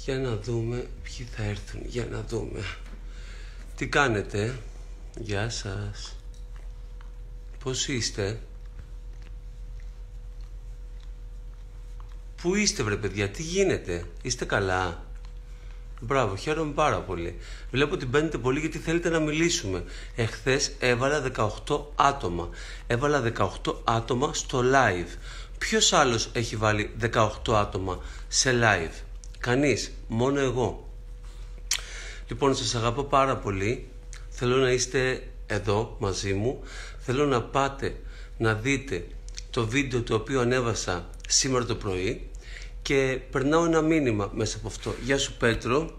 Για να δούμε ποιοι θα έρθουν. Για να δούμε. Τι κάνετε? Γεια σας. Πώς είστε? Πού είστε βρε παιδιά? Τι γίνεται? Είστε καλά? Μπράβο, χαίρομαι πάρα πολύ. Βλέπω ότι μπαίνετε πολύ γιατί θέλετε να μιλήσουμε. Εχθές έβαλα 18 άτομα. Έβαλα 18 άτομα στο live. Ποιος άλλος έχει βάλει 18 άτομα σε live? Κανείς, μόνο εγώ. Λοιπόν, σας αγαπώ πάρα πολύ. Θέλω να είστε εδώ μαζί μου. Θέλω να πάτε να δείτε το βίντεο το οποίο ανέβασα σήμερα το πρωί και περνάω ένα μήνυμα μέσα από αυτό. Γεια σου Πέτρο.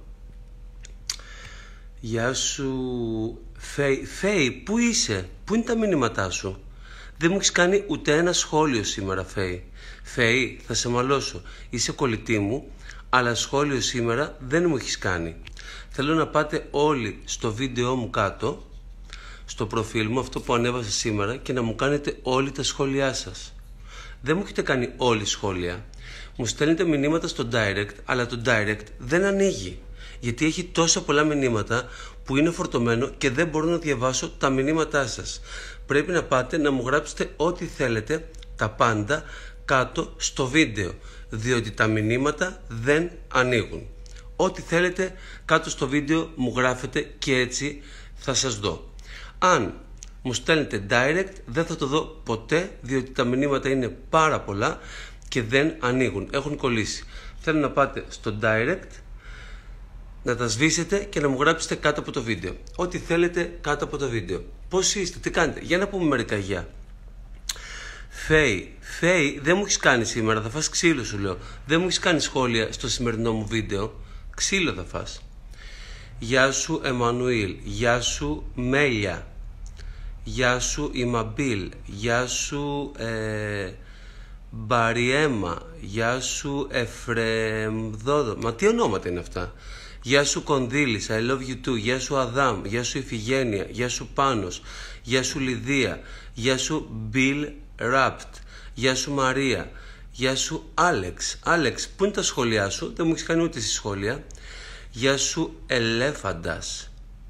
Γεια σου Φέη, πού είσαι? Πού είναι τα μηνύματά σου? Δεν μου έχεις κάνει ούτε ένα σχόλιο σήμερα Φέη. Φέη, θα σε μαλώσω. Είσαι κολλητή μου, αλλά σχόλιο σήμερα δεν μου έχεις κάνει. Θέλω να πάτε όλοι στο βίντεο μου κάτω, στο προφίλ μου, αυτό που ανέβασα σήμερα, και να μου κάνετε όλοι τα σχόλιά σας. Δεν μου έχετε κάνει όλοι σχόλια. Μου στέλνετε μηνύματα στο direct, αλλά το direct δεν ανοίγει. Γιατί έχει τόσα πολλά μηνύματα που είναι φορτωμένο και δεν μπορώ να διαβάσω τα μηνύματά σας. Πρέπει να πάτε να μου γράψετε ό,τι θέλετε, τα πάντα, κάτω στο βίντεο. Διότι τα μηνύματα δεν ανοίγουν. Ό,τι θέλετε κάτω στο βίντεο μου γράφετε και έτσι θα σας δω. Αν μου στέλνετε direct δεν θα το δω ποτέ, διότι τα μηνύματα είναι πάρα πολλά και δεν ανοίγουν, έχουν κολλήσει. Θέλω να πάτε στο direct, να τα σβήσετε και να μου γράψετε κάτω από το βίντεο. Ό,τι θέλετε κάτω από το βίντεο. Πώς είστε, τι κάνετε? Για να πούμε μερικά γεια. Φέη, δεν μου έχεις κάνει σήμερα, θα φας ξύλο σου λέω. Δεν μου έχεις κάνει σχόλια στο σημερινό μου βίντεο. Ξύλο θα φας. Γεια σου Εμμανουήλ. Γεια σου Μέλια. Γεια σου Ημαμπίλ. Γεια σου Μπαριέμα. Γεια σου Εφρεμδόδο. Μα τι ονόματα είναι αυτά? Γεια σου Κονδύλης, I love you too. Γεια σου Αδάμ. Γεια σου Ιφηγένεια. Γεια σου Πάνος. Γεια σου Λιδία. Γεια σου Bill Rapt. Γεια σου Μαρία. Γεια σου Άλεξ. Άλεξ, πού είναι τα σχόλιά σου? Δεν μου έχεις κάνει ούτε εσύ σχόλια. Γεια σου Ελέφαντας.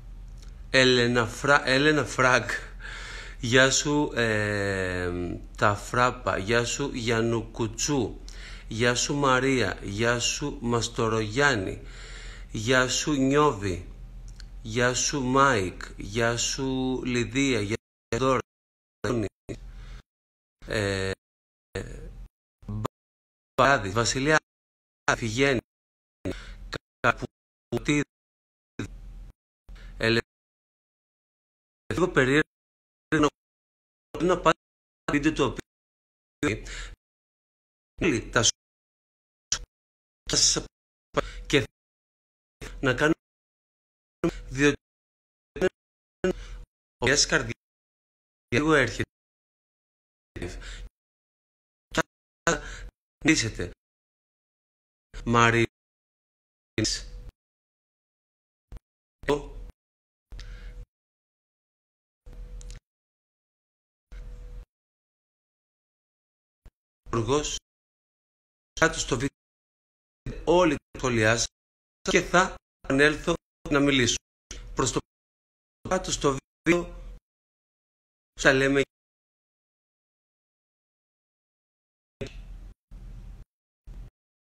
Έλενα Φραγκ. Γεια σου τα Φράπα. Γεια σου Γιαννουκουτσού. Γεια σου Μαρία. Γεια σου Μαστορογιάννη. Γεια σου Νιώβη. Γεια σου Μάικ. Γεια σου Λιδία. Γεια σου Δώρα. Μπαράδης, Βασιλιά, Φυγέννη, Καπουτίδη, λίγο περίεργο να πάτε στο βίντεο το οποίο τα σας και να κάνουμε διότι ο Γιάς καρδιά λίγο έρχεται και θα νήσετε Μαρίνης Υπουργός κάτω στο βίντεο όλοι τα σχόλιά σας και θα επανέλθω να μιλήσω. Προς το κάτω στο βίντεο θα λέμε